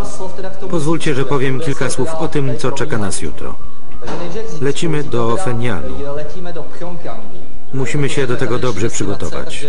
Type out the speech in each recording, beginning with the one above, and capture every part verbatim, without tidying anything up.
Pozwólcie, że powiem kilka słów o tym, co czeka nas jutro. Lecimy do Pchenianu. Musimy się do tego dobrze przygotować.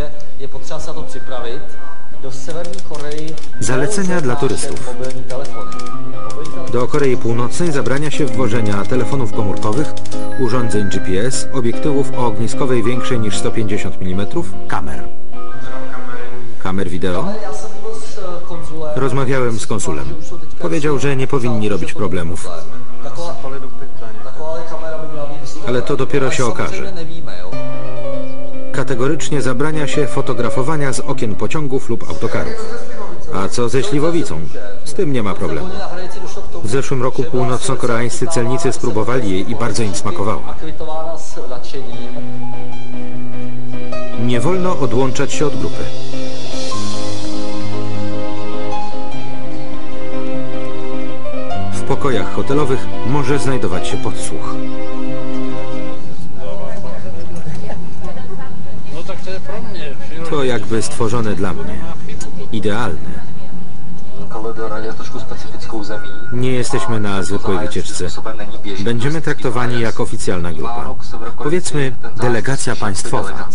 Zalecenia dla turystów. Do Korei Północnej zabrania się wwożenia telefonów komórkowych, urządzeń G P S, obiektywów o ogniskowej większej niż sto pięćdziesiąt milimetrów, kamer. Kamer wideo. Rozmawiałem z konsulem. Powiedział, że nie powinni robić problemów. Ale to dopiero się okaże. Kategorycznie zabrania się fotografowania z okien pociągów lub autokarów. A co ze śliwowicą? Z tym nie ma problemu. W zeszłym roku północno-koreańscy celnicy spróbowali jej i bardzo im smakowała. Nie wolno odłączać się od grupy. W pokojach hotelowych może znajdować się podsłuch. To jakby stworzone dla mnie. Idealne. Nie jesteśmy na zwykłej wycieczce. Będziemy traktowani jak oficjalna grupa. Powiedzmy, delegacja państwowa.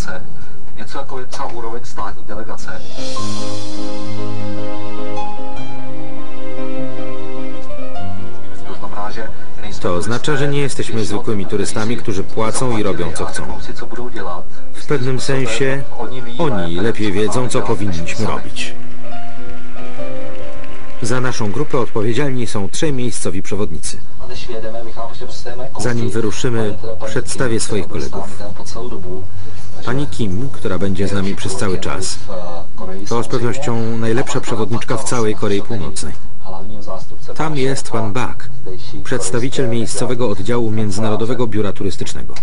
To oznacza, że nie jesteśmy zwykłymi turystami, którzy płacą i robią co chcą. W pewnym sensie oni lepiej wiedzą, co powinniśmy robić. Za naszą grupę odpowiedzialni są trzej miejscowi przewodnicy. Zanim wyruszymy, przedstawię swoich kolegów. Pani Kim, która będzie z nami przez cały czas, to z pewnością najlepsza przewodniczka w całej Korei Północnej. Tam jest pan Bak, przedstawiciel miejscowego oddziału Międzynarodowego Biura Turystycznego.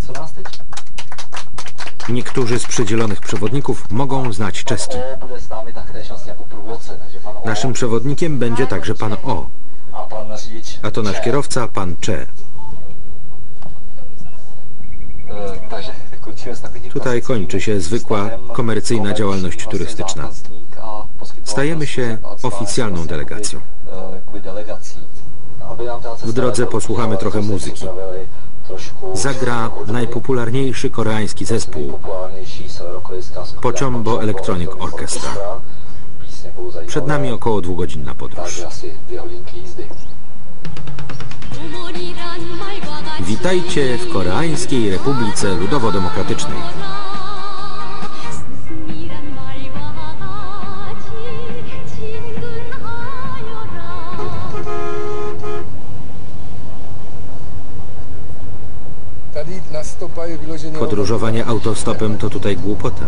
Niektórzy z przydzielonych przewodników mogą znać czeski. Naszym przewodnikiem będzie także pan O, a to nasz kierowca, pan Cze. Tutaj kończy się zwykła, komercyjna działalność turystyczna. Stajemy się oficjalną delegacją. W drodze posłuchamy trochę muzyki. Zagra najpopularniejszy koreański zespół Pochombo Electronic Orchestra. Przed nami około dwugodzinna podróż. Witajcie w Koreańskiej Republice Ludowo-Demokratycznej. Podróżowanie autostopem to tutaj głupota.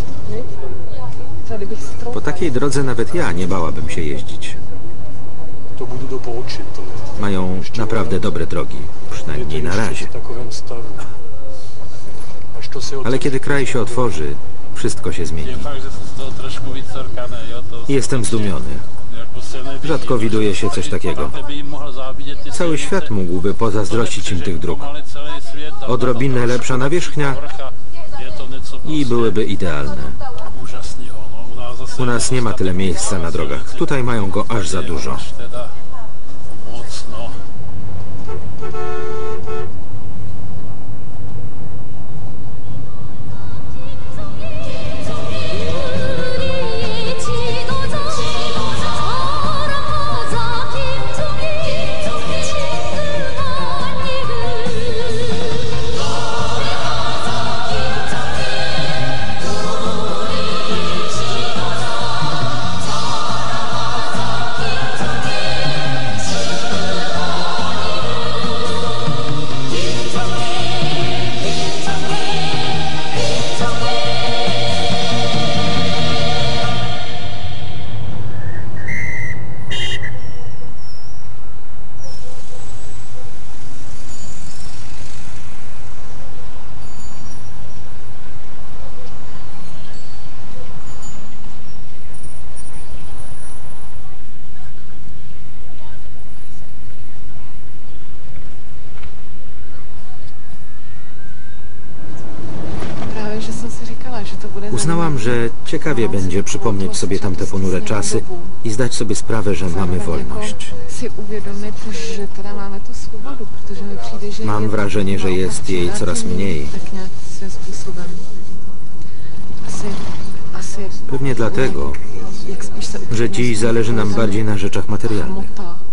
Po takiej drodze nawet ja nie bałabym się jeździć. Mają naprawdę dobre drogi, przynajmniej na razie. Ale kiedy kraj się otworzy, wszystko się zmieni. Jestem zdumiony. Rzadko widuje się coś takiego. Cały świat mógłby pozazdrościć im tych dróg. Odrobinę lepsza nawierzchnia i byłyby idealne. U nas nie ma tyle miejsca na drogach. Tutaj mają go aż za dużo. Ciekawie będzie przypomnieć sobie tamte ponure czasy i zdać sobie sprawę, że mamy wolność. Mam wrażenie, że jest jej coraz mniej. Pewnie dlatego, że dziś zależy nam bardziej na rzeczach materialnych.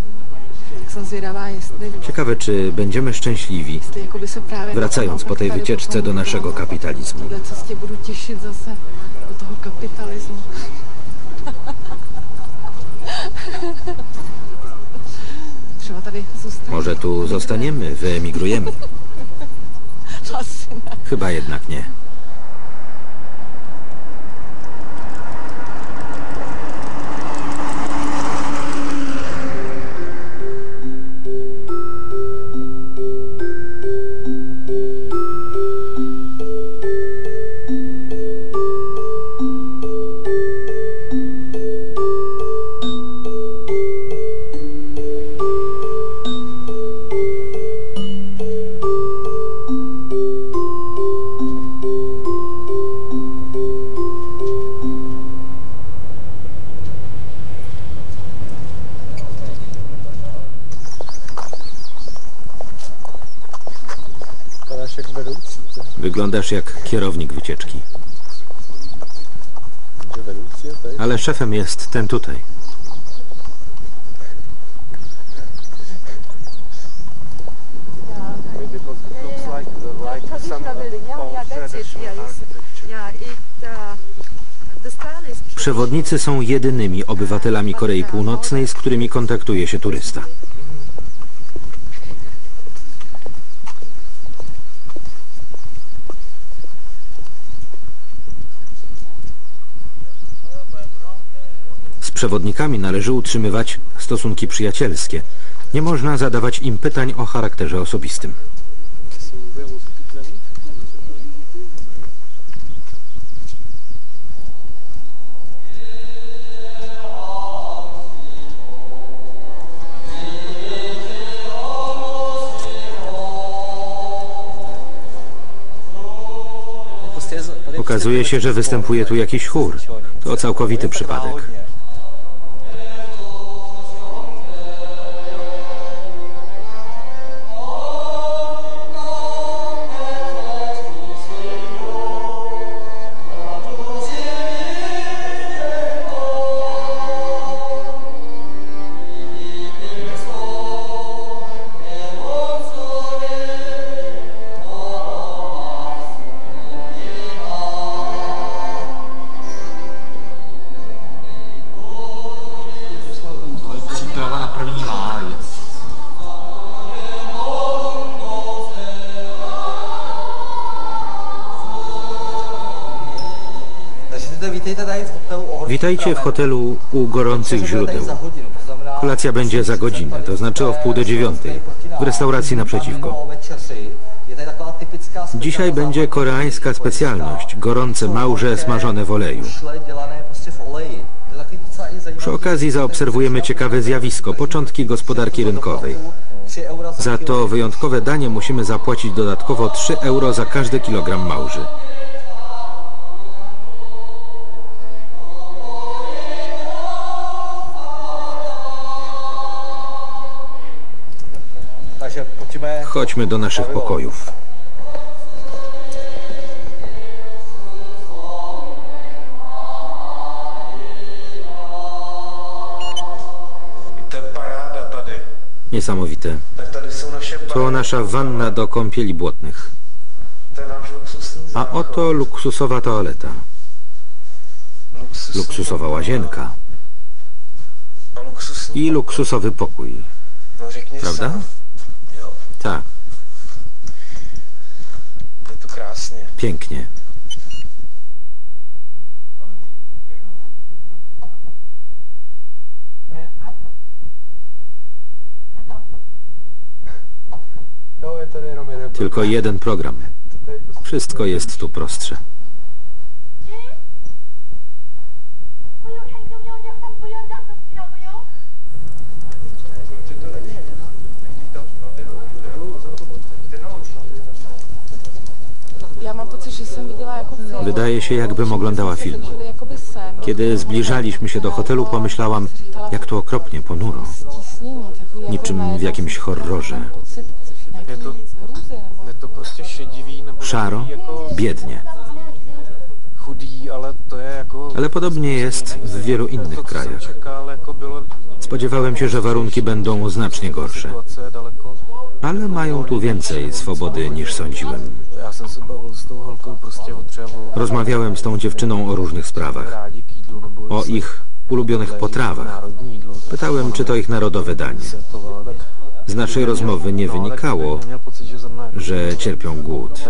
Ciekawe, czy będziemy szczęśliwi, wracając po tej wycieczce do naszego kapitalizmu. Może tu zostaniemy, wyemigrujemy. Chyba jednak nie. Wyglądasz jak kierownik wycieczki. Ale szefem jest ten tutaj. Przewodnicy są jedynymi obywatelami Korei Północnej, z którymi kontaktuje się turysta. Z przewodnikami należy utrzymywać stosunki przyjacielskie. Nie można zadawać im pytań o charakterze osobistym. Okazuje się, że występuje tu jakiś chór. To całkowity przypadek. Witajcie w hotelu u gorących źródeł. Kolacja będzie za godzinę, to znaczy o wpół do dziewiątej, w restauracji naprzeciwko. Dzisiaj będzie koreańska specjalność, gorące małże smażone w oleju. Przy okazji zaobserwujemy ciekawe zjawisko, początki gospodarki rynkowej. Za to wyjątkowe danie musimy zapłacić dodatkowo trzy euro za każdy kilogram małży. Chodźmy do naszych pokojów. Niesamowite. To nasza wanna do kąpieli błotnych. A oto luksusowa toaleta. Luksusowa łazienka. I luksusowy pokój. Prawda? Tak. Pięknie. Tylko jeden program. Wszystko jest tu prostsze. Wydaje się, jakbym oglądała film. Kiedy zbliżaliśmy się do hotelu, pomyślałam, jak tu okropnie ponuro. Niczym w jakimś horrorze. Szaro, biednie. Ale podobnie jest w wielu innych krajach. Spodziewałem się, że warunki będą znacznie gorsze. Ale mają tu więcej swobody niż sądziłem. Rozmawiałem z tą dziewczyną o różnych sprawach. O ich ulubionych potrawach. Pytałem, czy to ich narodowe danie. Z naszej rozmowy nie wynikało, że cierpią głód.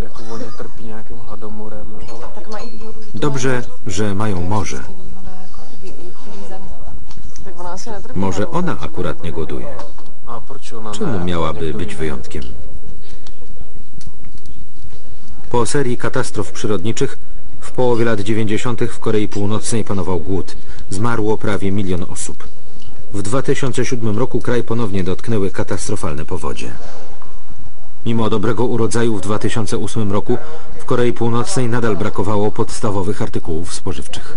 Dobrze, że mają morze. Może ona akurat nie głoduje. Czemu miałaby być wyjątkiem? Po serii katastrof przyrodniczych w połowie lat dziewięćdziesiątych w Korei Północnej panował głód. Zmarło prawie milion osób. W dwa tysiące siódmym roku kraj ponownie dotknęły katastrofalne powodzie. Mimo dobrego urodzaju w dwa tysiące ósmym roku w Korei Północnej nadal brakowało podstawowych artykułów spożywczych.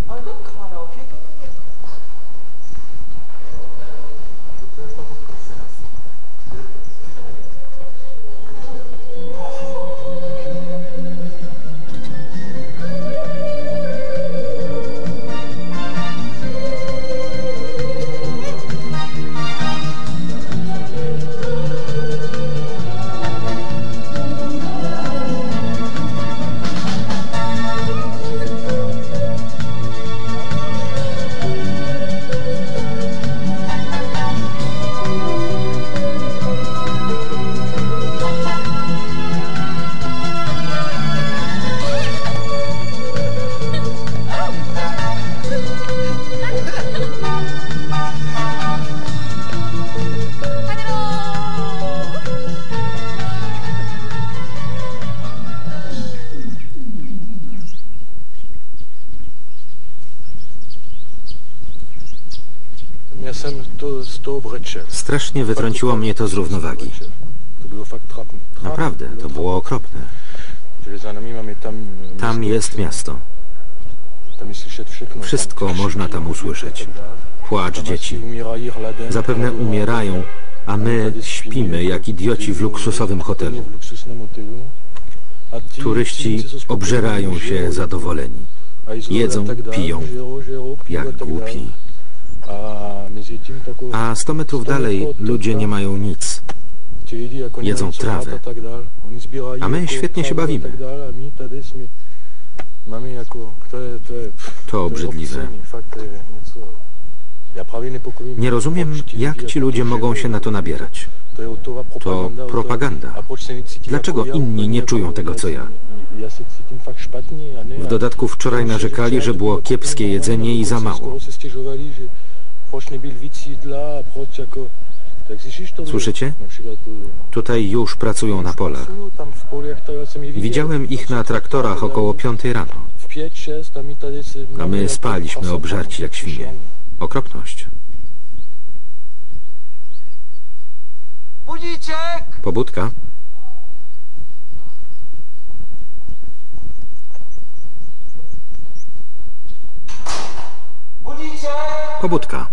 Strasznie wytrąciło mnie to z równowagi. Naprawdę, to było okropne. Tam jest miasto. Wszystko można tam usłyszeć. Płacz dzieci. Zapewne umierają, a my śpimy jak idioci w luksusowym hotelu. Turyści obżerają się zadowoleni. Jedzą, piją, jak głupi. A sto metrów dalej ludzie nie mają nic. Jedzą trawę. A my świetnie się bawimy. To obrzydliwe. Nie rozumiem, jak ci ludzie mogą się na to nabierać. To propaganda. Dlaczego inni nie czują tego, co ja? W dodatku wczoraj narzekali, że było kiepskie jedzenie i za mało. Słyszycie? Tutaj już pracują na polach. Widziałem ich na traktorach około piątej rano. A my spaliśmy obżarci jak świnie. Okropność. Pobudka? Pobudka.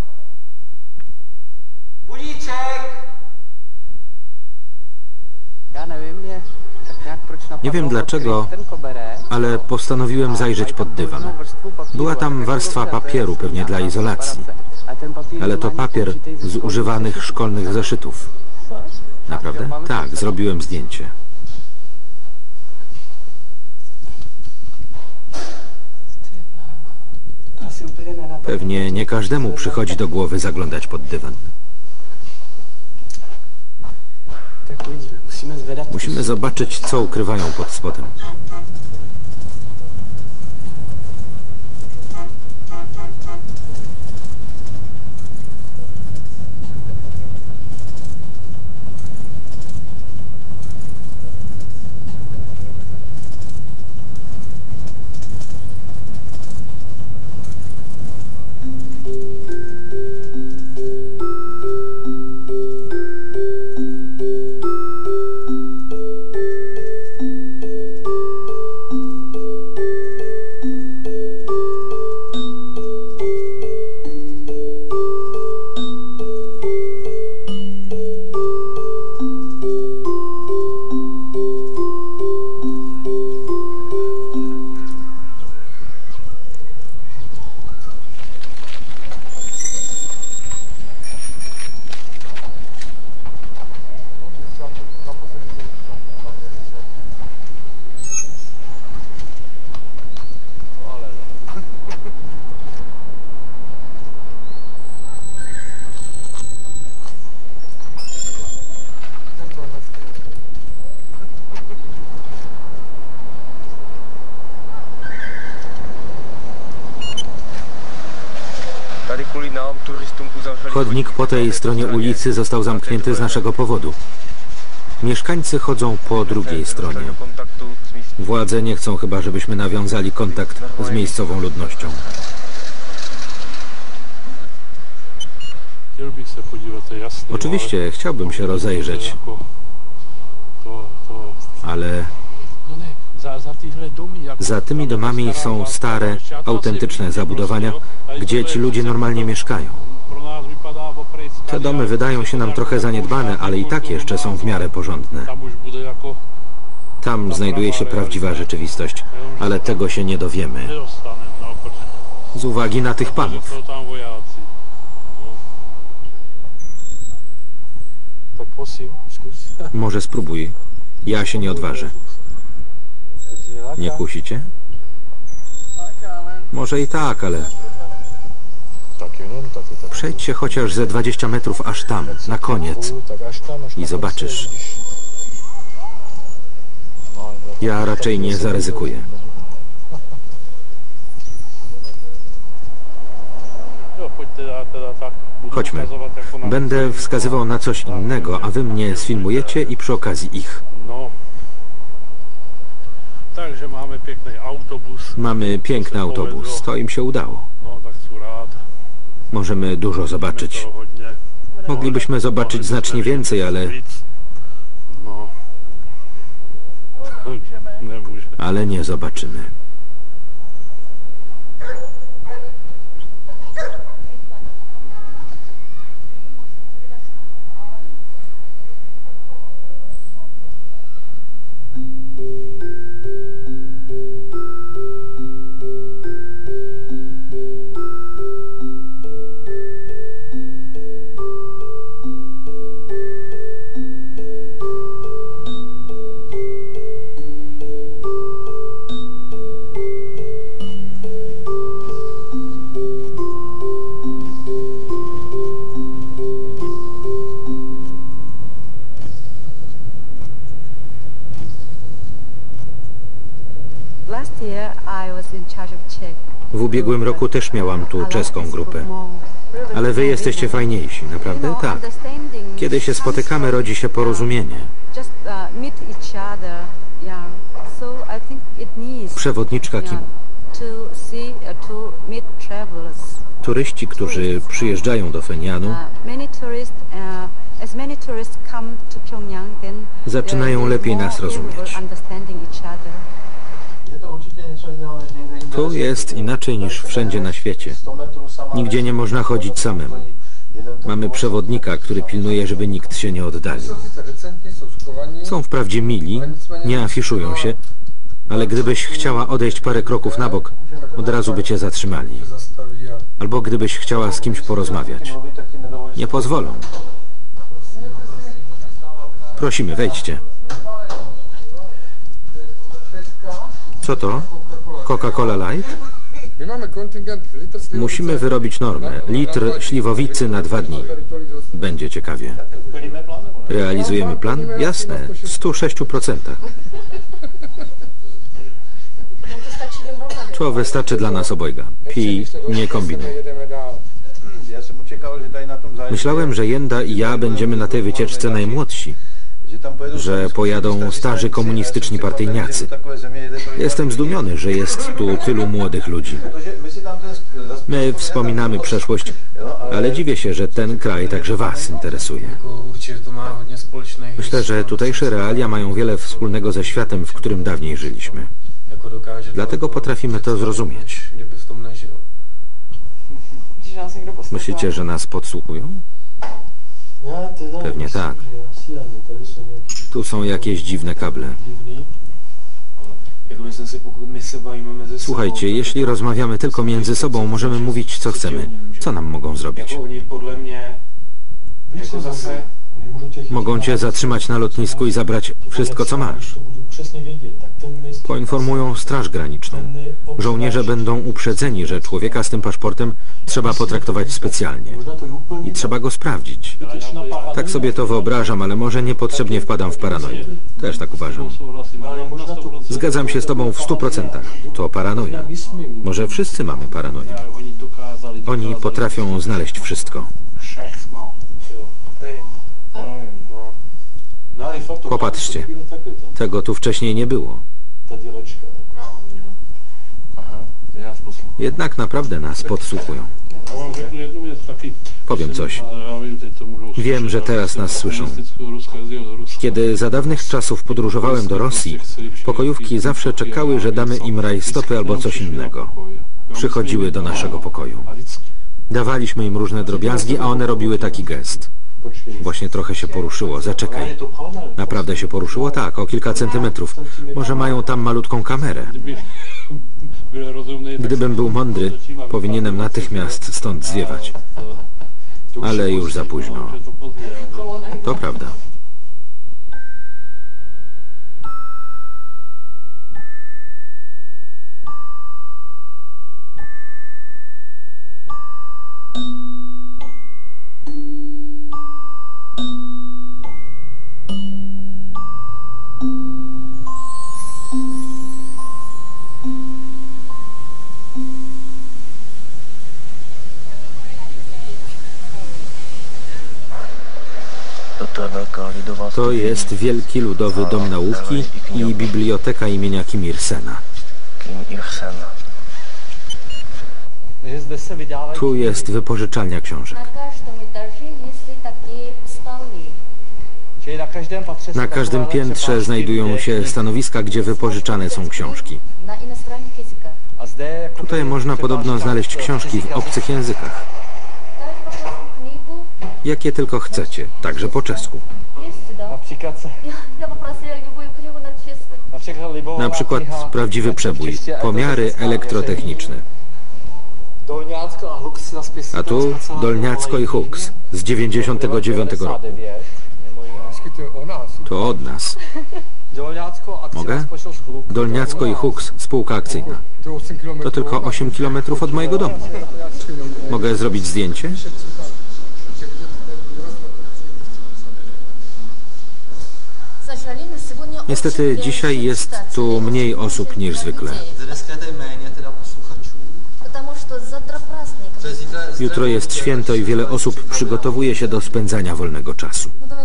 Nie wiem dlaczego, ale postanowiłem zajrzeć pod dywan. Była tam warstwa papieru, pewnie dla izolacji. Ale to papier z używanych szkolnych zeszytów. Naprawdę? Tak, zrobiłem zdjęcie. Pewnie nie każdemu przychodzi do głowy zaglądać pod dywan. Musimy zobaczyć, co ukrywają pod spodem. Chodnik po tej stronie ulicy został zamknięty z naszego powodu. Mieszkańcy chodzą po drugiej stronie. Władze nie chcą chyba, żebyśmy nawiązali kontakt z miejscową ludnością. Oczywiście chciałbym się rozejrzeć, ale za tymi domami są stare, autentyczne zabudowania, gdzie ci ludzie normalnie mieszkają. Te domy wydają się nam trochę zaniedbane, ale i tak jeszcze są w miarę porządne. Tam znajduje się prawdziwa rzeczywistość, ale tego się nie dowiemy. Z uwagi na tych panów. Może spróbuj. Ja się nie odważę. Nie kusicie? Może i tak, ale... Przejdźcie chociaż ze dwadzieścia metrów aż tam, na koniec. I zobaczysz. Ja raczej nie zaryzykuję. Chodźmy. Będę wskazywał na coś innego, a wy mnie sfilmujecie i przy okazji ich. Mamy piękny autobus. To im się udało. Możemy dużo zobaczyć. Moglibyśmy zobaczyć znacznie więcej, ale... Ale nie zobaczymy. W ubiegłym roku też miałam tu czeską grupę. Ale wy jesteście fajniejsi, naprawdę? Tak. Kiedy się spotykamy, rodzi się porozumienie. Przewodniczka Kim. Turyści, którzy przyjeżdżają do Phenianu, zaczynają lepiej nas rozumieć. Tu jest inaczej niż wszędzie na świecie. Nigdzie nie można chodzić samemu. Mamy przewodnika, który pilnuje, żeby nikt się nie oddalił. Są wprawdzie mili, nie afiszują się, ale gdybyś chciała odejść parę kroków na bok, od razu by cię zatrzymali. Albo gdybyś chciała z kimś porozmawiać. Nie pozwolą. Prosimy, wejdźcie. Co to? Coca-Cola Light? Musimy wyrobić normę. Litr śliwowicy na dwa dni. Będzie ciekawie. Realizujemy plan? Jasne. W stu sześciu procentach. To wystarczy dla nas obojga. Pij, nie kombinuj. Myślałem, że Jenda i ja będziemy na tej wycieczce najmłodsi. Że pojadą starzy komunistyczni partyjniacy. Jestem zdumiony, że jest tu tylu młodych ludzi. My wspominamy przeszłość, ale dziwię się, że ten kraj także was interesuje. Myślę, że tutejsze realia mają wiele wspólnego ze światem, w którym dawniej żyliśmy. Dlatego potrafimy to zrozumieć. Myślicie, że nas podsłuchują? Pewnie tak. Tu są jakieś dziwne kable. Słuchajcie, jeśli rozmawiamy tylko między sobą, możemy mówić, co chcemy. Co nam mogą zrobić? Mogą cię zatrzymać na lotnisku i zabrać wszystko, co masz. Poinformują Straż Graniczną. Żołnierze będą uprzedzeni, że człowieka z tym paszportem trzeba potraktować specjalnie. I trzeba go sprawdzić. Tak sobie to wyobrażam, ale może niepotrzebnie wpadam w paranoję. Też tak uważam. Zgadzam się z tobą w stu procentach. To paranoja. Może wszyscy mamy paranoję. Oni potrafią znaleźć wszystko. Popatrzcie, tego tu wcześniej nie było. Jednak naprawdę nas podsłuchują. Powiem coś. Wiem, że teraz nas słyszą. Kiedy za dawnych czasów podróżowałem do Rosji, pokojówki zawsze czekały, że damy im rajstopy albo coś innego. Przychodziły do naszego pokoju. Dawaliśmy im różne drobiazgi, a one robiły taki gest. Właśnie trochę się poruszyło. Zaczekaj. Naprawdę się poruszyło? Tak, o kilka centymetrów. Może mają tam malutką kamerę. Gdybym był mądry, powinienem natychmiast stąd zwiewać. Ale już za późno. To prawda. To jest Wielki Ludowy Dom Nauki i Biblioteka imienia Kim Il-sena. Tu jest wypożyczalnia książek. Na każdym piętrze znajdują się stanowiska, gdzie wypożyczane są książki. Tutaj można podobno znaleźć książki w obcych językach. Jakie tylko chcecie, także po czesku. Na przykład prawdziwy przebój, pomiary elektrotechniczne. A tu Dolniacko i Hux z dziewięćdziesiątego dziewiątego roku. To od nas. Mogę? Dolniacko i Hux, spółka akcyjna. To tylko osiem kilometrów od mojego domu. Mogę zrobić zdjęcie? Niestety dzisiaj jest tu mniej osób niż zwykle. Jutro jest święto i wiele osób przygotowuje się do spędzania wolnego czasu.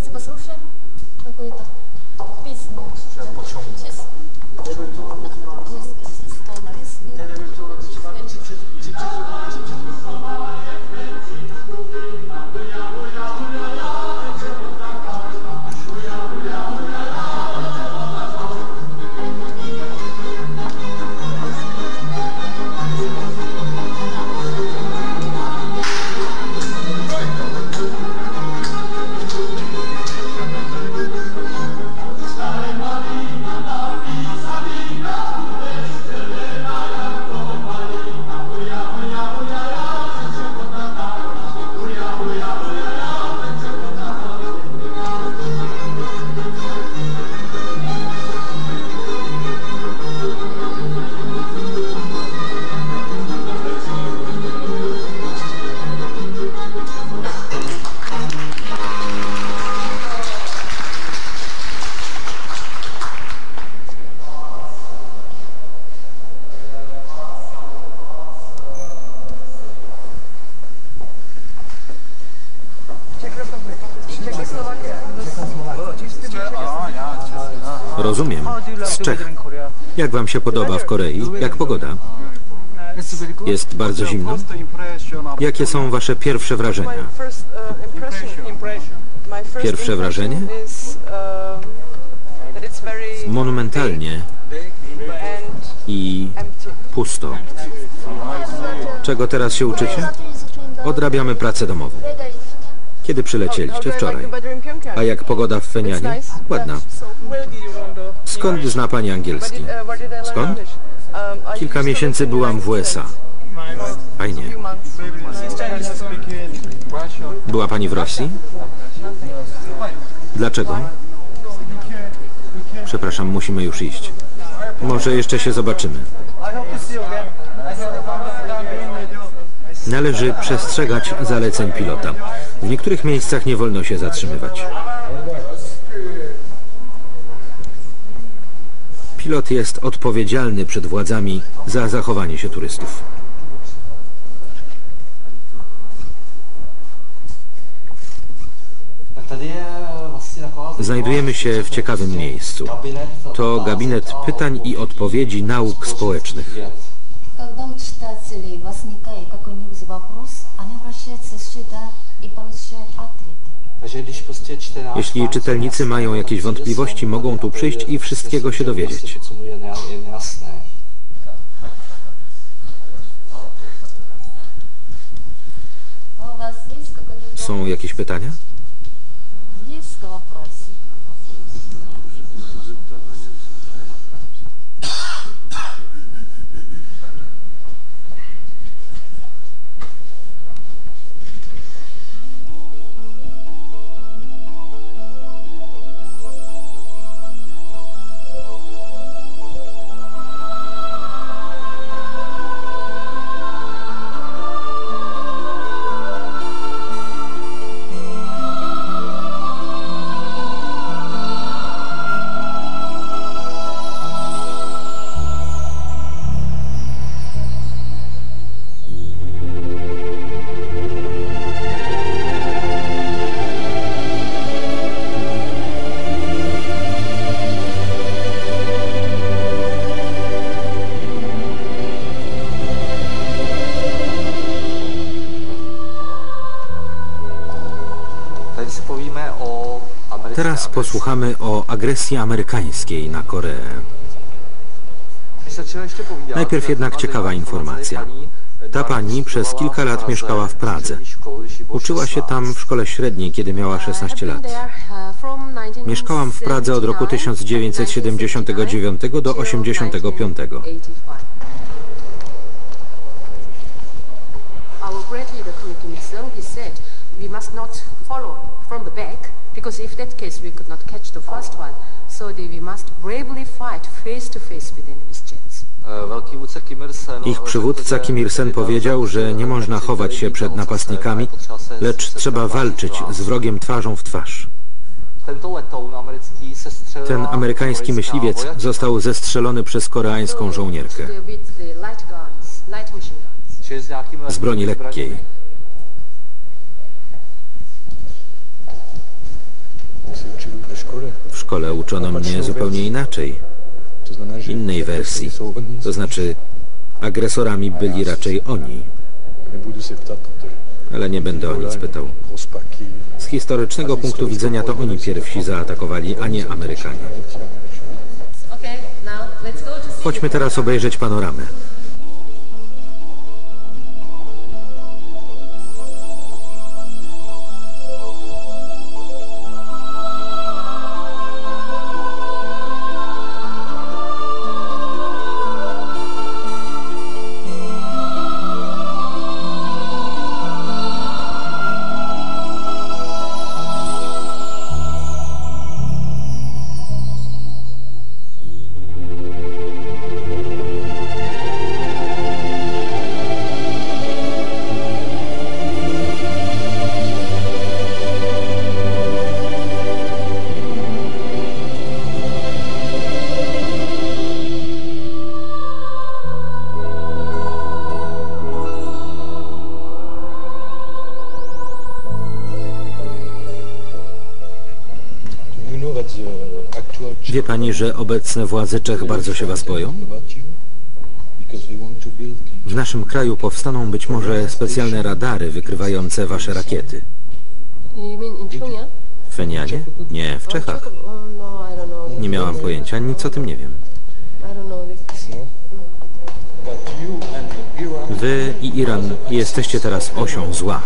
Rozumiem. Z Czech. Jak wam się podoba w Korei? Jak pogoda? Jest bardzo zimno? Jakie są wasze pierwsze wrażenia? Pierwsze wrażenie? Monumentalnie i pusto. Czego teraz się uczycie? Odrabiamy pracę domową. Kiedy przylecieliście? Wczoraj. A jak pogoda w Fenianie? Ładna. Skąd zna pani angielski? Skąd? Kilka miesięcy byłam w U S A. Fajnie. Była pani w Rosji? Dlaczego? Przepraszam, musimy już iść. Może jeszcze się zobaczymy. Należy przestrzegać zaleceń pilota. W niektórych miejscach nie wolno się zatrzymywać. Pilot jest odpowiedzialny przed władzami za zachowanie się turystów. Znajdujemy się w ciekawym miejscu. To gabinet pytań i odpowiedzi nauk społecznych. Когда у читателей возникает какой-нибудь вопрос, они обращаются сюда и получают ответы. Jeśli czytelnicy mają jakieś wątpliwości, mogą tu przyjść i wszystkiego się dowiedzieć. У вас есть какой-нибудь Są jakieś pytania? есть вопрос? Teraz posłuchamy o agresji amerykańskiej na Koreę. Najpierw jednak ciekawa informacja. Ta pani przez kilka lat mieszkała w Pradze. Uczyła się tam w szkole średniej, kiedy miała szesnaście lat. Mieszkałam w Pradze od roku tysiąc dziewięćset siedemdziesiątego dziewiątego do osiemdziesiątego piątego. Because if that case we could not catch the first one, so we must bravely fight face to face with enemy's jets. Ich przywódca Kim Il-sen powiedział, że nie można chować się przed napastnikami, lecz trzeba walczyć z wrogiem twarzą w twarz. Ten amerykański myśliwiec został zestrzelony przez koreańską żołnierkę z broni lekkiej. W szkole uczono mnie zupełnie inaczej, innej wersji. To znaczy, agresorami byli raczej oni. Ale nie będę o nic pytał. Z historycznego punktu widzenia to oni pierwsi zaatakowali, a nie Amerykanie. Chodźmy teraz obejrzeć panoramę. Wie pani, że obecne władze Czech bardzo się was boją? W naszym kraju powstaną być może specjalne radary wykrywające wasze rakiety. W Fenianie? Nie, w Czechach. Nie miałam pojęcia, nic o tym nie wiem. Wy i Iran jesteście teraz osią zła.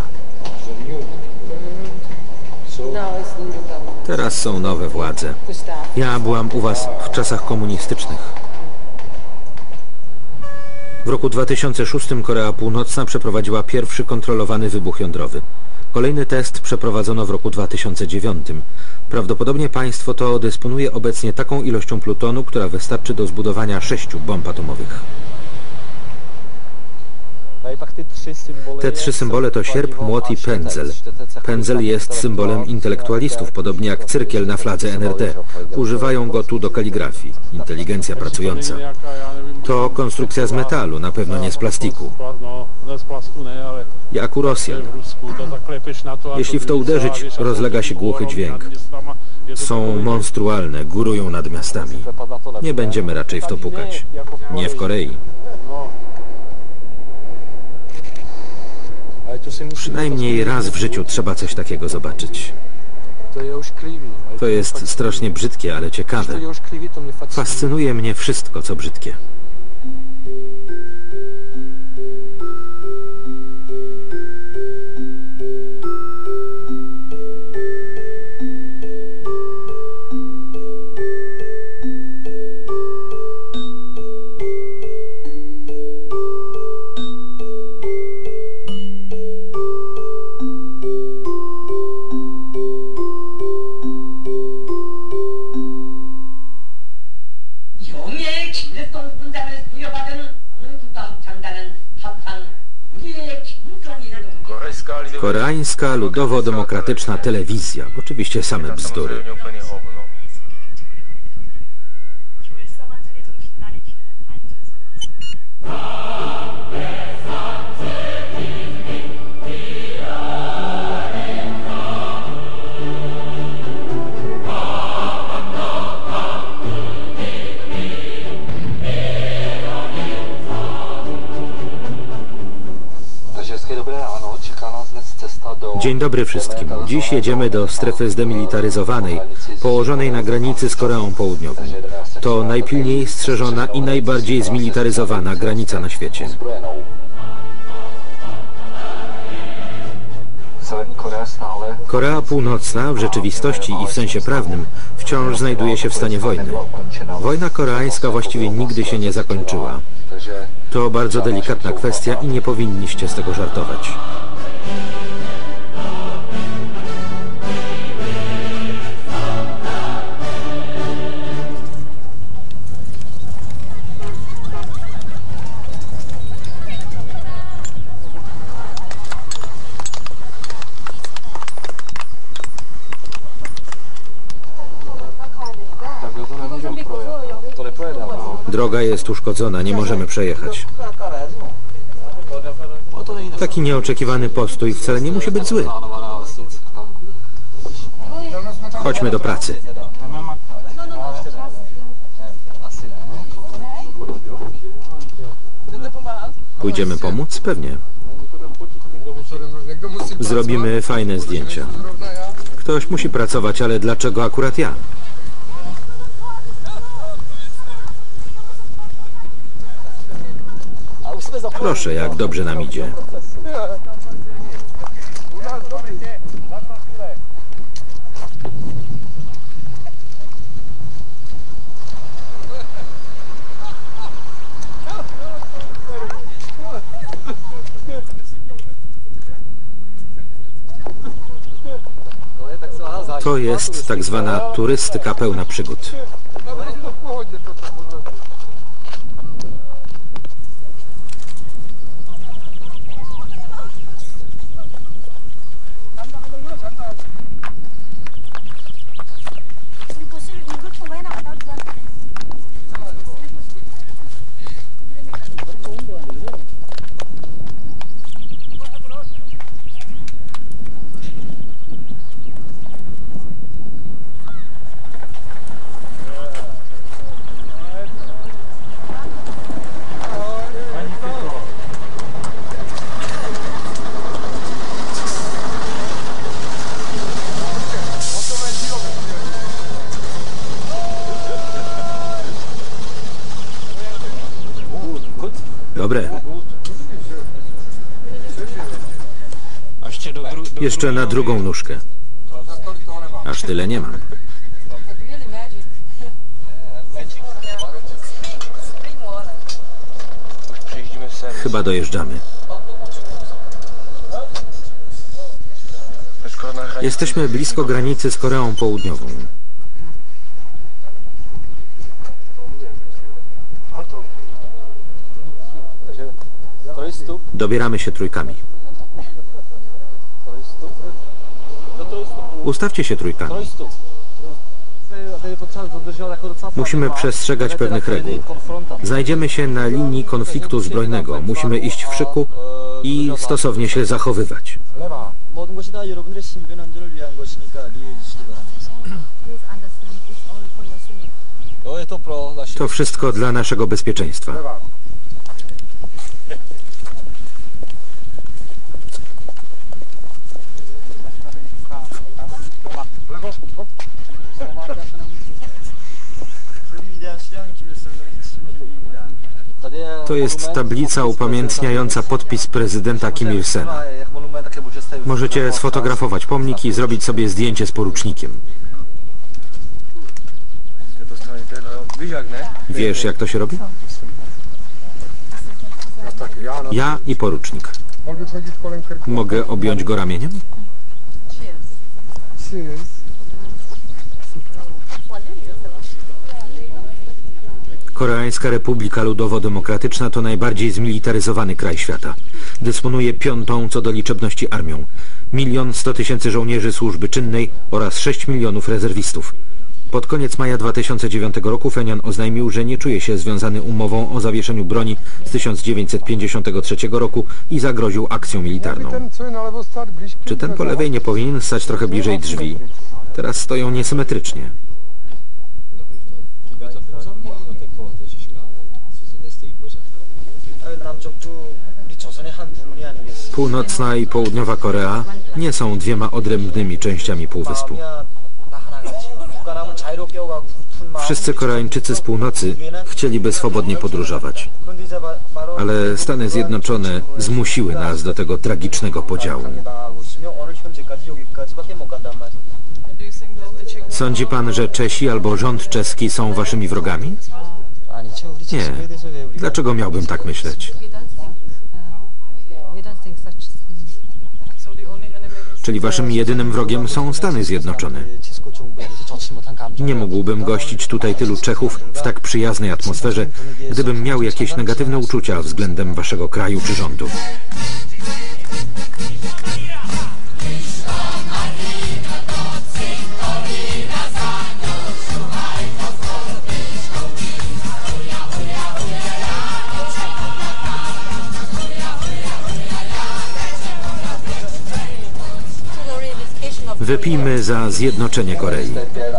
Teraz są nowe władze. Ja byłam u was w czasach komunistycznych. W roku dwa tysiące szóstym Korea Północna przeprowadziła pierwszy kontrolowany wybuch jądrowy. Kolejny test przeprowadzono w roku dwa tysiące dziewiątym. Prawdopodobnie państwo to dysponuje obecnie taką ilością plutonu, która wystarczy do zbudowania sześciu bomb atomowych. Te trzy symbole to sierp, młot i pędzel. Pędzel jest symbolem intelektualistów, podobnie jak cyrkiel na fladze N R D. Używają go tu do kaligrafii. Inteligencja pracująca. To konstrukcja z metalu, na pewno nie z plastiku. Jak u Rosjan. Jeśli w to uderzyć, rozlega się głuchy dźwięk. Są monstrualne, górują nad miastami. Nie będziemy raczej w to pukać. Nie w Korei. Przynajmniej raz w życiu trzeba coś takiego zobaczyć. To jest strasznie brzydkie, ale ciekawe. Fascynuje mnie wszystko, co brzydkie. Koreańska Ludowo-Demokratyczna Telewizja. Oczywiście same bzdury. Dzień dobry wszystkim. Dziś jedziemy do strefy zdemilitaryzowanej, położonej na granicy z Koreą Południową. To najpilniej strzeżona i najbardziej zmilitaryzowana granica na świecie. Korea Północna w rzeczywistości i w sensie prawnym wciąż znajduje się w stanie wojny. Wojna koreańska właściwie nigdy się nie zakończyła. To bardzo delikatna kwestia i nie powinniście z tego żartować. Droga jest uszkodzona, nie możemy przejechać. Taki nieoczekiwany postój wcale nie musi być zły. Chodźmy do pracy. Pójdziemy pomóc? Pewnie. Zrobimy fajne zdjęcia. Ktoś musi pracować, ale dlaczego akurat ja? Proszę, jak dobrze nam idzie. To jest tak zwana turystyka pełna przygód. Dobre. Jeszcze na drugą nóżkę. Aż tyle nie mam. Chyba dojeżdżamy. Jesteśmy blisko granicy z Koreą Południową. Dobieramy się trójkami. Ustawcie się trójkami. Musimy przestrzegać pewnych reguł. Znajdziemy się na linii konfliktu zbrojnego. Musimy iść w szyku i stosownie się zachowywać. 모든 것이 다 여러분들의 신변 안전을 위한 것이니까 이해해 주시기 바랍니다. Please understand it's all for your safety. To je to pro naši. To wszystko dla naszego bezpieczeństwa. To jest tablica upamiętniająca podpis prezydenta Kim Il-sena. Możecie sfotografować pomnik i zrobić sobie zdjęcie z porucznikiem. Wiesz, jak to się robi? Ja i porucznik. Mogę objąć go ramieniem? Koreańska Republika Ludowo-Demokratyczna to najbardziej zmilitaryzowany kraj świata. Dysponuje piątą co do liczebności armią. Milion sto tysięcy żołnierzy służby czynnej oraz sześć milionów rezerwistów. Pod koniec maja dwa tysiące dziewiątego roku Pchenjan oznajmił, że nie czuje się związany umową o zawieszeniu broni z tysiąc dziewięćset pięćdziesiątego trzeciego roku i zagroził akcją militarną. Czy ten po lewej nie powinien stać trochę bliżej drzwi? Teraz stoją niesymetrycznie. Północna i południowa Korea nie są dwiema odrębnymi częściami półwyspu. Wszyscy Koreańczycy z północy chcieliby swobodnie podróżować, ale Stany Zjednoczone zmusiły nas do tego tragicznego podziału. Sądzi pan, że Czesi albo rząd czeski są waszymi wrogami? Nie. Dlaczego miałbym tak myśleć? Czyli waszym jedynym wrogiem są Stany Zjednoczone. Nie mógłbym gościć tutaj tylu Czechów w tak przyjaznej atmosferze, gdybym miał jakieś negatywne uczucia względem waszego kraju czy rządu. Wypijmy za zjednoczenie Korei.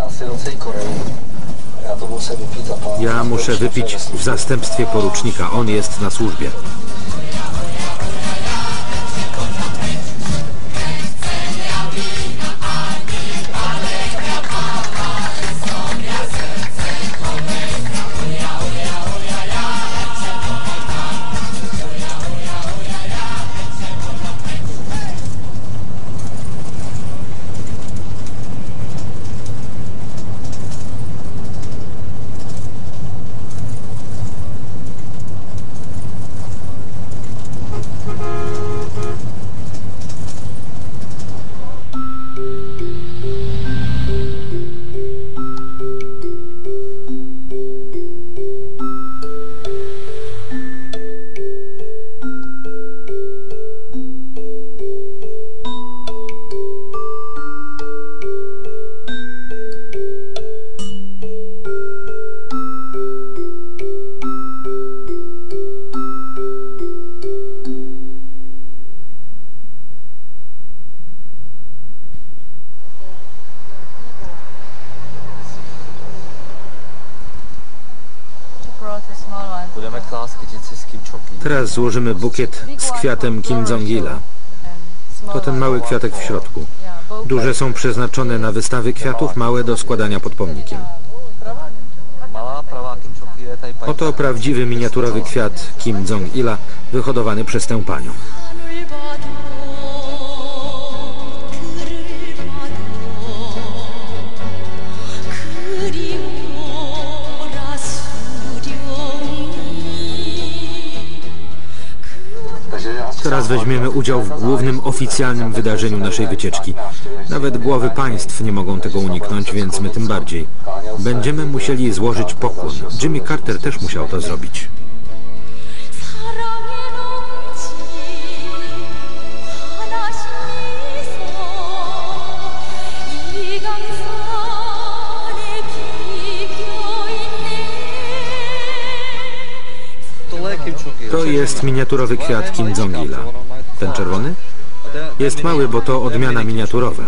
Ja muszę wypić w zastępstwie porucznika. On jest na służbie. Teraz złożymy bukiet z kwiatem Kim Jong-ila. To ten mały kwiatek w środku. Duże są przeznaczone na wystawy kwiatów, małe do składania pod pomnikiem. Oto prawdziwy miniaturowy kwiat Kim Jong-ila, wyhodowany przez tę panią. Teraz weźmiemy udział w głównym oficjalnym wydarzeniu naszej wycieczki. Nawet głowy państw nie mogą tego uniknąć, więc my tym bardziej. Będziemy musieli złożyć pokłon. Jimmy Carter też musiał to zrobić. jest miniaturowy kwiat Kindzongila. Ten czerwony? Jest mały, bo to odmiana miniaturowa.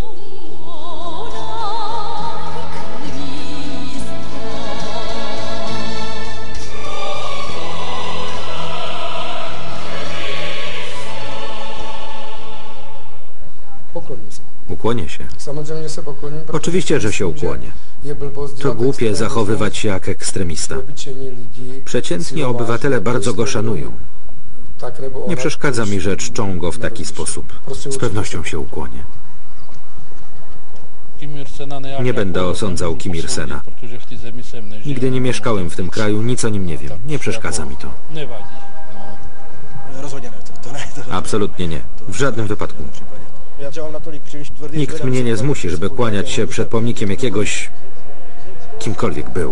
Ukłonię się. Oczywiście, że się ukłonię. To głupie zachowywać się jak ekstremista. Przeciętni obywatele bardzo go szanują. Nie przeszkadza mi, że czczą go w taki sposób. Z pewnością się ukłonię. Nie będę osądzał Kim Il-sena. Nigdy nie mieszkałem w tym kraju, nic o nim nie wiem. Nie przeszkadza mi to. Absolutnie nie. W żadnym wypadku. Nikt mnie nie zmusi, żeby kłaniać się przed pomnikiem jakiegoś... kimkolwiek był.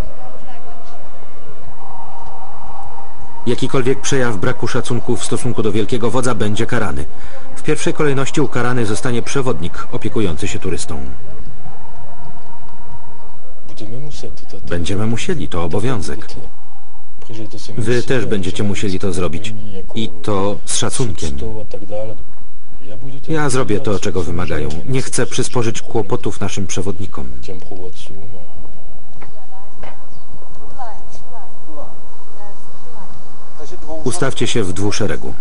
Jakikolwiek przejaw braku szacunku w stosunku do wielkiego wodza będzie karany. W pierwszej kolejności ukarany zostanie przewodnik opiekujący się turystą. Będziemy musieli, to obowiązek. Wy też będziecie musieli to zrobić. I to z szacunkiem. Ja zrobię to, czego wymagają. Nie chcę przysporzyć kłopotów naszym przewodnikom. Ustawcie się w dwuszeregu.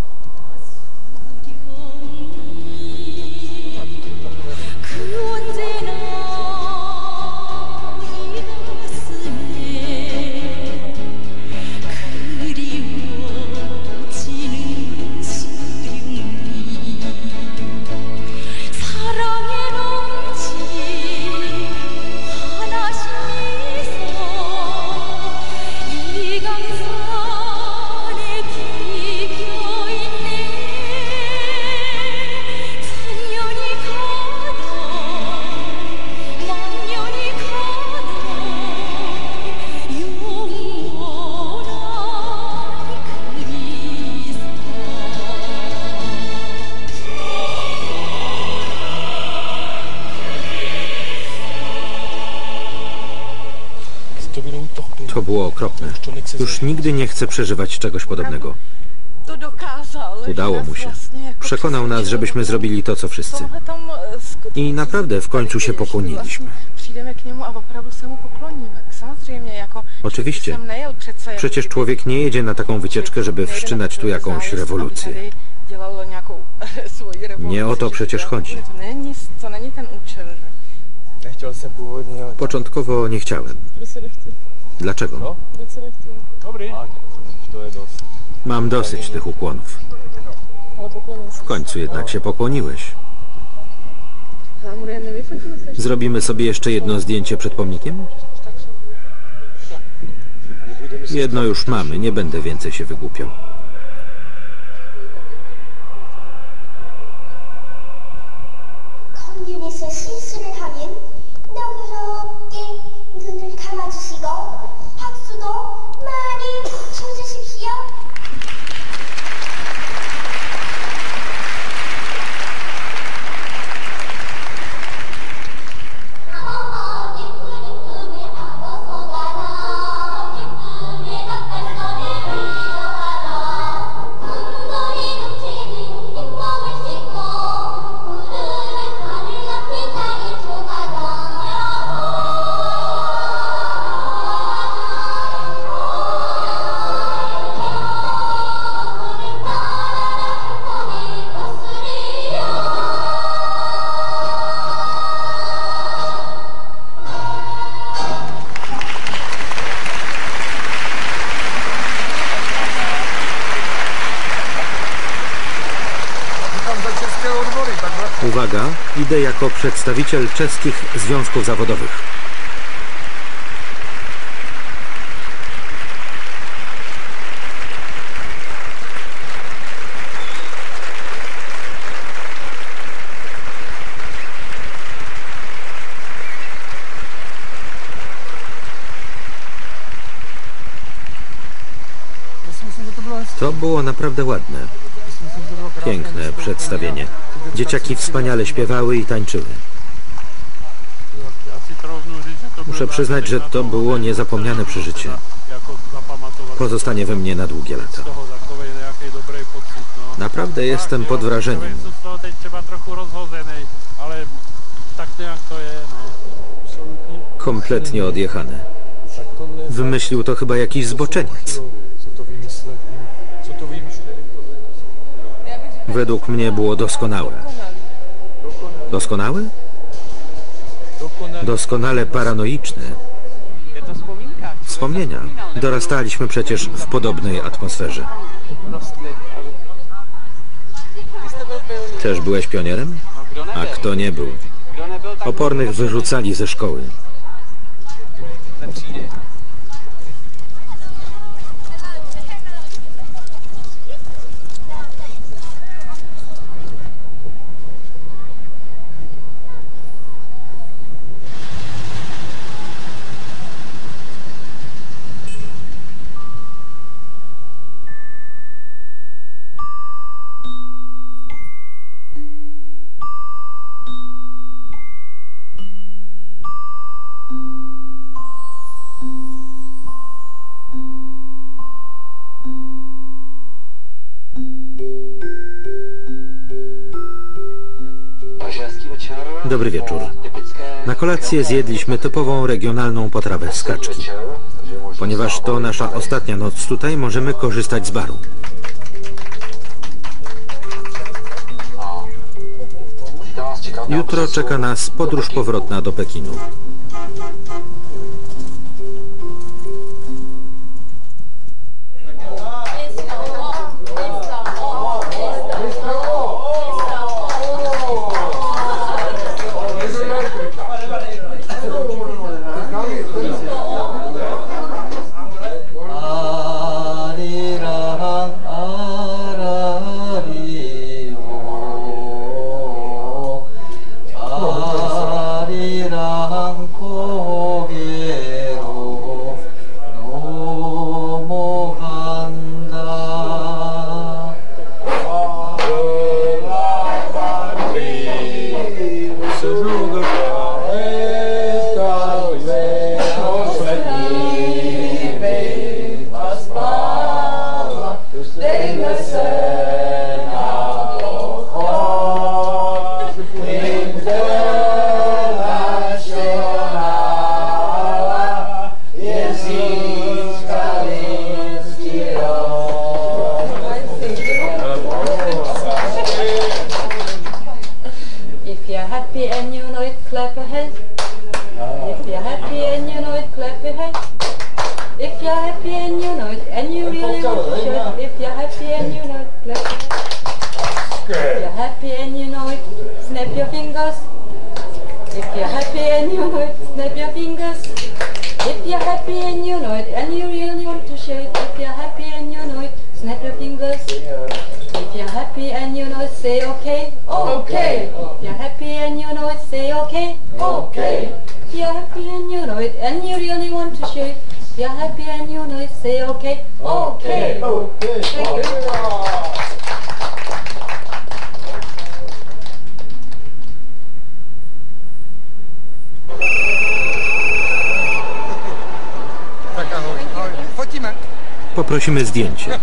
To było okropne. Już nigdy nie chcę przeżywać czegoś podobnego. Udało mu się. Przekonał nas, żebyśmy zrobili to, co wszyscy. I naprawdę w końcu się pokłoniliśmy. Oczywiście. Przecież człowiek nie jedzie na taką wycieczkę, żeby wszczynać tu jakąś rewolucję. Nie o to przecież chodzi. Początkowo nie chciałem. Dlaczego? Mam dosyć tych ukłonów. W końcu jednak się pokłoniłeś. Zrobimy sobie jeszcze jedno zdjęcie przed pomnikiem? Jedno już mamy, nie będę więcej się wygłupiał. Uwaga, idę jako przedstawiciel czeskich związków zawodowych. To było naprawdę ładne. Piękne przedstawienie. Dzieciaki wspaniale śpiewały i tańczyły. Muszę przyznać, że to było niezapomniane przeżycie. pozostanie we mnie na długie lata. Naprawdę jestem pod wrażeniem. Kompletnie odjechane. Wymyślił to chyba jakiś zboczeniec. Według mnie było doskonałe. Doskonałe? Doskonale paranoiczne. Wspomnienia. Dorastaliśmy przecież w podobnej atmosferze. Też byłeś pionierem? A kto nie był? Opornych wyrzucali ze szkoły. Dobry wieczór. Na kolację zjedliśmy typową regionalną potrawę z kaczki. Ponieważ to nasza ostatnia noc tutaj, możemy korzystać z baru. Jutro czeka nas podróż powrotna do Pekinu. Poprosimy zdjęcie.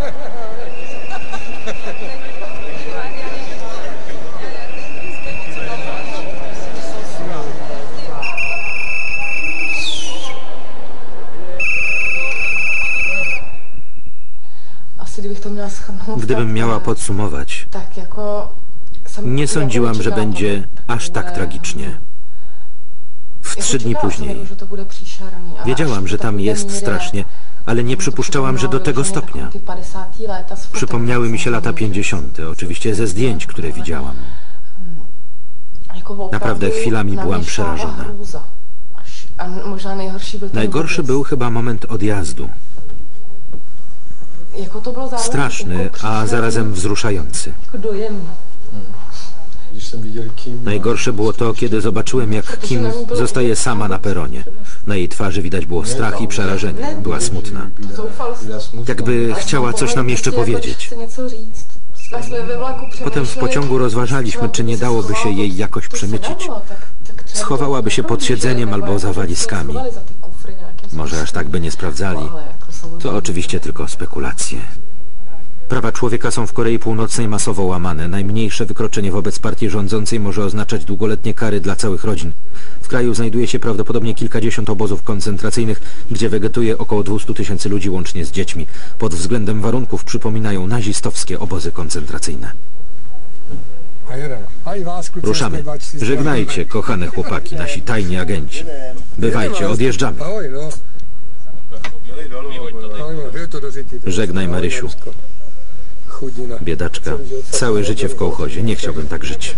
Gdybym miała podsumować, nie sądziłam, że będzie aż tak tragicznie. W trzy dni później. Wiedziałam, że tam jest strasznie, ale nie przypuszczałam, że do tego stopnia. Przypomniały mi się lata pięćdziesiąte, oczywiście ze zdjęć, które widziałam. Naprawdę chwilami byłam przerażona. Najgorszy był chyba moment odjazdu. Straszny, a zarazem wzruszający. Najgorsze było to, kiedy zobaczyłem, jak Kim zostaje sama na peronie. Na jej twarzy widać było strach i przerażenie. Była smutna. Jakby chciała coś nam jeszcze powiedzieć. Potem w pociągu rozważaliśmy, czy nie dałoby się jej jakoś przemycić. Schowałaby się pod siedzeniem albo za walizkami. Może aż tak by nie sprawdzali. To oczywiście tylko spekulacje. Prawa człowieka są w Korei Północnej masowo łamane. Najmniejsze wykroczenie wobec partii rządzącej może oznaczać długoletnie kary dla całych rodzin. W kraju znajduje się prawdopodobnie kilkadziesiąt obozów koncentracyjnych, gdzie wegetuje około dwieście tysięcy ludzi łącznie z dziećmi. Pod względem warunków przypominają nazistowskie obozy koncentracyjne. Ruszamy. Żegnajcie, kochane chłopaki, nasi tajni agenci. Bywajcie, odjeżdżamy. Żegnaj, Marysiu. Biedaczka. Całe życie w kołchozie. Nie chciałbym tak żyć.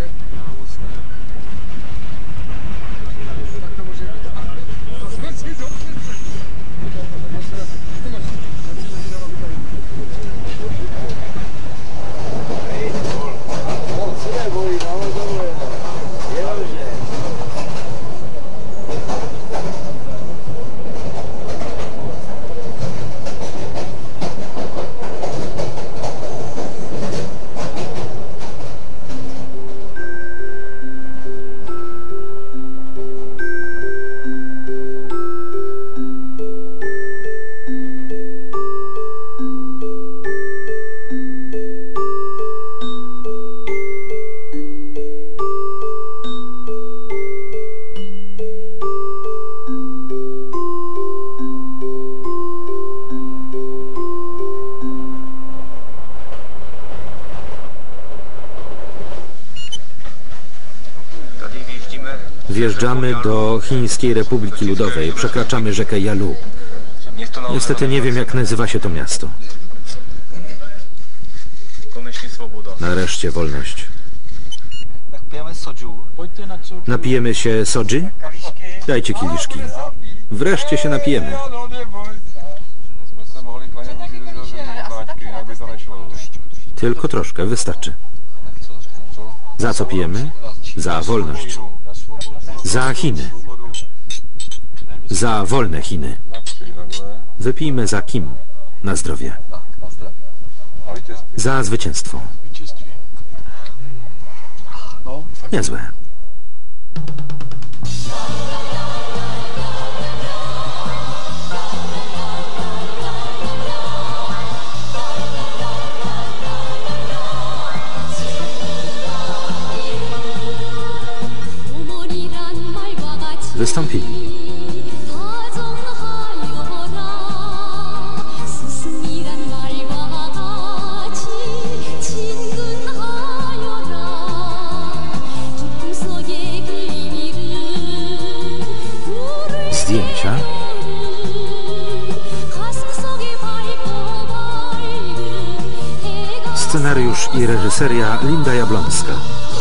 Wjeżdżamy do Chińskiej Republiki Ludowej. Przekraczamy rzekę Yalu. Niestety nie wiem, jak nazywa się to miasto. Nareszcie wolność. Napijemy się sodży? Dajcie kieliszki. Wreszcie się napijemy. Tylko troszkę, wystarczy. Za co pijemy? Za wolność. Za Chiny. Za wolne Chiny. Wypijmy za Kim. Na zdrowie. Za zwycięstwo. Niezłe. Wystąpili. Zdjęcia. Scenariusz i reżyseria Linda Jablonska.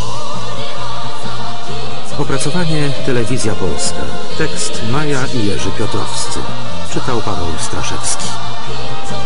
Opracowanie Telewizja Polska. Tekst Maja i Jerzy Piotrowscy. Czytał Paweł Straszewski.